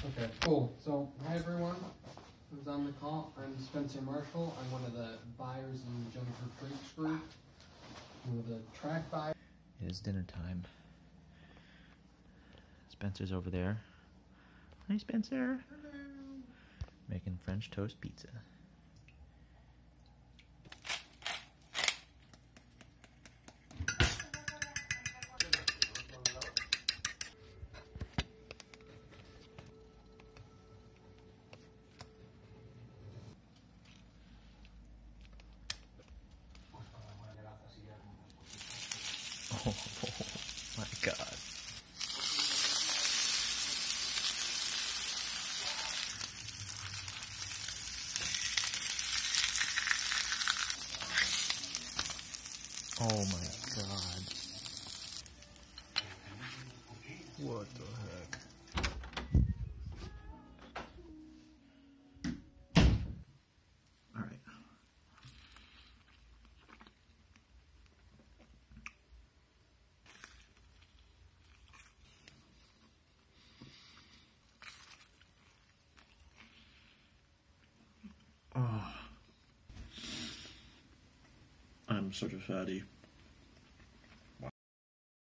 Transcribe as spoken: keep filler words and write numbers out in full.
Okay, cool. So, hi everyone who's on the call. I'm Spencer Marshall. I'm one of the buyers in Jumper Freaks group. One of the track buyers. It is dinner time. Spencer's over there. Hi, Spencer. Hello. Making French toast pizza. Oh my God. Oh my God. What the heck? All right. Oh. I'm such a fatty.